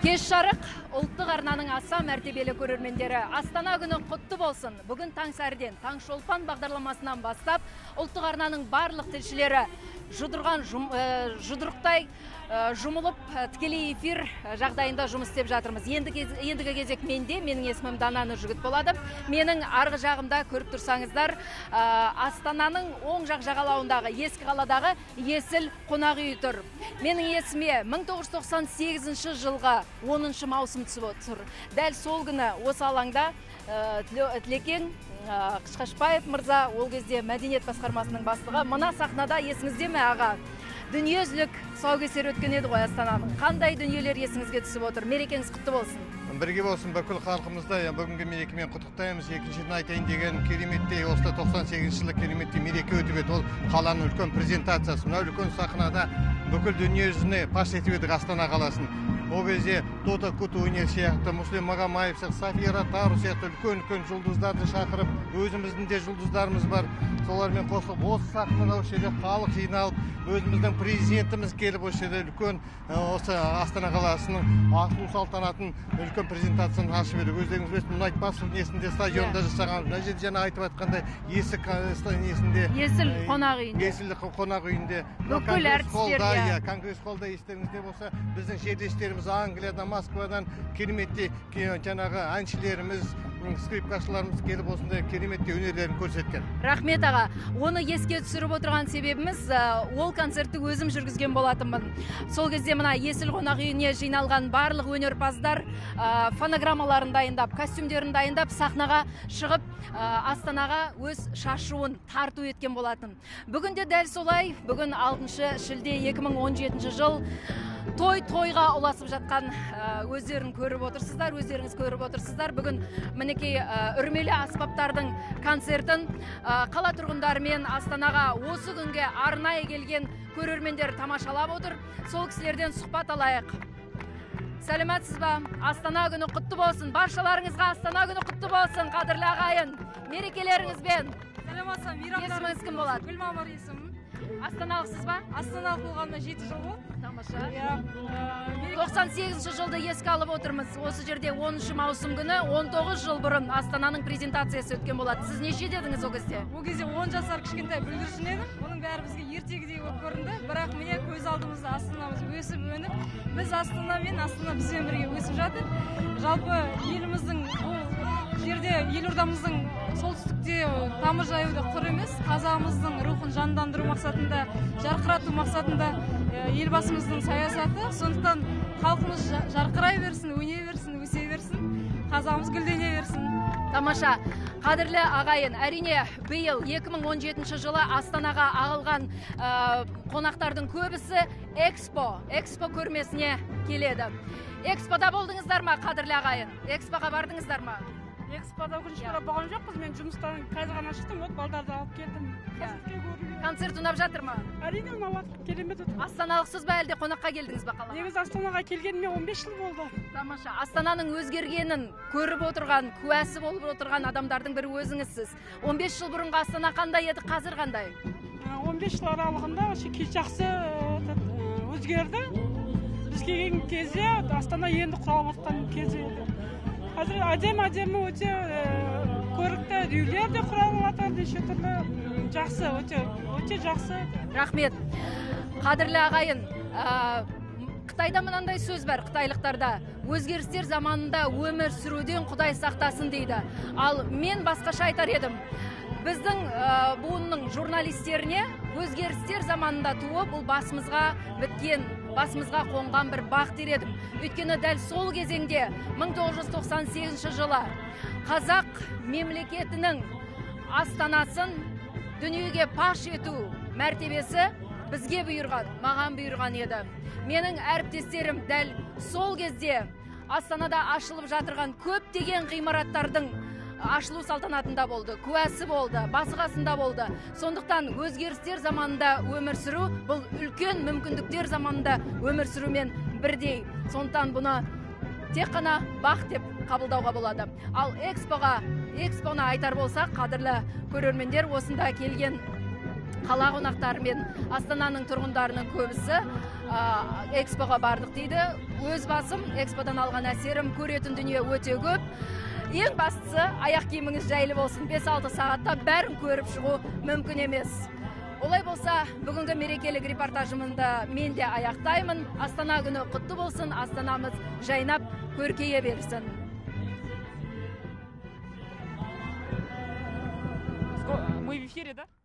Кеш жарық ұлттық арнаның аса мәртебелі көрермендері. Астана күні құтты болсын. Бүгін таң сәріден таң шолпан бағдарламасынан бастап ұлттық арнаның барлық тілшілері жұдырықтай жұмылып тікелей эфир жағдайында жұмыс істеп жатырмыз. Ендігі кезек менде, менің есімім Дана Нұржігіт болады. Менің арғы жағымда көріп тұрсаңыздар, Астананың оң жақ жағалауындағы ескі қаладағы Есіл қонақ үйі тұр. Менің есіме 1998 жылғы 10 маусым түсіп отыр. Дәл сол күні осы алаңда Тілекең Қышқашбаев мырза, ол кезде мәдениет басқармасының бастығы, мына сахнада есіңізде ме аға? Дүниежүзілік тұсаукесер өткен еді ғой Астананың. Қандай дүниелер есіңізге түсіп отыр? Мерекеңіз құтты болсын. Бірге болсын бүкіл халқымызда бүгінгі мерекемен құттықтаймыз. Екіншіден айтайын деген кереметтей осы 98 жылы кереметтей мереке өтіп еді. Ол қаланың үлкен презентациясы. Мына үлкен сахнада бүкіл дүние жүзіне паш етіп едік Астана қаласын. Ол кезде Дота Кутунья сияқты, Муслим Магомаев сияқты, Сафира Тару сияқты үлкен жұлдыздарды шақырып, өзіміздің де жұлдыздарымыз бар. Солармен қосылып, осы сахнада осы жерде халық жиналып, өзіміздің президентіміз келіп осы жерде үлкен осы Астана қаласының ашылу салтанатын үлкен презентацияны ашып еді. Өздеріңіз білесіз, мұнай басылым несінде стадионда жасаған, мына жерде жаңа айтып жатқандай Есіл қонақ үйінде. Есіл қонақ үйінде. Бүкіл әртістер, Конгресс холлда естеріңізде болса, біздің жерлестеріміз Англиядан, Москвадан кереметтей жаңағы әншілеріміз, скрипкашыларымыз келіп осындай кереметтей өнерлерін көрсеткен. Рахмет аға. Оны еске түсіріп отырған себебіміз, ол концертті өзім жүргізген болатынмын. Сол кезде мына Есіл қонақ үйіне жиналған барлық өнерпаздар фонограммаларын дайындап, костюмдерін дайындап, сахнаға шығып, Астанаға өз шашуын тарту еткен болатын. Бүгінде дәл солай, бүгін 6 шілде 2017 жыл той-тойға ұласып жатқан өздерін көріп отырсыздар. Бүгін мінекей үрмелі аспаптардың концертін қала тұрғындарымен Астанаға осы күнге арнайы келген көрермендер тамашалап отыр. Сол кісілерден сұхбат алайық. Сәлеметсіз ба? Астана күні құтты болсын. Баршаларыңызға Астана күні құтты болсын, қадірлі ағайын. Мерекелеріңізбен. Есіміңіз кім болады? Гүлмамыр есімім. Астаналықсыз ба? Астаналық болғанына 7 жыл болды. Тамаша. 98 жылды еске алып отырмыз. Осы жерде 10 маусым күні 19 жыл бұрын Астананың презентациясы өткен болады. Сіз неше дедіңіз ол кезде? Ол кезде 10 жасар кішкентай бүлдіршін едім. Оның бәрі бізге ертегідей болып көрінді. Бірақ міне көз алдымызда Астанамыз өсіп өніп, біз Астана мен Астана бізбен бірге өсіп жатыр. Жалпы еліміздің бұл жерде елордамыздың солтүстікте тамыр жаюда құр емес, қазағымыздың рухын жандандыру мақсатында, жарқырату мақсатында елбасымыздың саясаты. Сондықтан халқымыз жарқырай берсін, өне берсін, өсе берсін, қазағымыз гүлдене берсін. Тамаша. Қадірлі ағайын, әрине биыл 2017 жылы Астанаға ағылған қонақтардың көбісі экспо көрмесіне келеді. Экспода болдыңыздар ма, қадірлі ағайын? Экспоға бардыңыздар ма? Экспода күншіқара болған жоқпыз, мен жұмыстан қазір ғана шықтым, балдарды алып келдім. Концерт ұнап жатыр ма? Әрине ұнап жатыр, керемет өтті. Астаналықсыз ба әлде қонаққа келдіңіз ба қалаға? Негізі Астанаға келгеніме 15 жыл болды. Тамаша. Астананың өзгергенін көріп отырған, куәсі болып отырған адамдардың бірі өзіңізсіз. 15 жыл бұрынғы Астана қандай еді, қазір қандай? 15 жыл аралығында жақсы өзгерді. Біз келген кезде Астана енді құралып жатқан кезі еді. Қазір әдемі өте көрікті үйлер де құралып жатыр, неше түрлі жақсы, өте жақсы. Рахмет. Қадірлі ағайын, Қытайда мынандай сөз бар, қытайлықтарда: өзгерістер заманында өмір сүруден Құдай сақтасын дейді. Ал мен басқаша айтар едім. Біздің буынның журналистеріне өзгерістер заманында туып, бұл басымызға біткен, басымызға қонған бір бақ дер едім. Өйткені дәл сол кезеңде 1998 жылы қазақ мемлекетінің Астанасын дүниеге паш ету мәртебесі бізге бұйырған, маған бұйырған еді. Менің әріптестерім дәл сол кезде Астанада ашылып жатырған көптеген ғимараттардың ашылу салтанатында болды, куәсі болды, басығасында болды. Сондықтан өзгерістер заманында өмір сүру, бұл үлкен мүмкіндіктер заманында өмір сүрумен бірдей. Сондықтан бұны тек қана бақ деп қабылдауға болады. Ал экспоны айтар болсақ, қадірлі көрермендер, осында келген қала қонақтары мен Астананың тұрғындарының көбісі экспоға бардық дейді. Өз басым эксподан алған әсерім, көретін дүние өте көп. Ең бастысы, аяқ киіміңіз жайлы болсын, 5-6 сағатта бәрін көріп шығу мүмкін емес. Олай болса, бүгінгі мерекелік репортажымды мен де аяқтаймын. Астана күні құтты болсын, Астанамыз жайнап көркейе берсін. Мы в эфире, да?